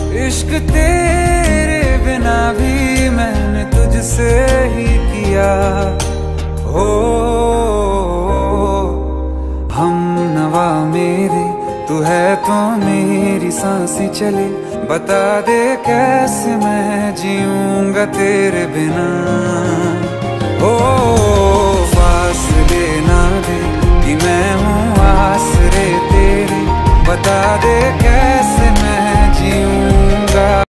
इश्क तेरे बिना भी मैंने तुझसे ही किया। हो हम नवा मेरे, तू है तो मेरी सांसें चले। बता दे कैसे मैं जीऊंगा तेरे बिना। हो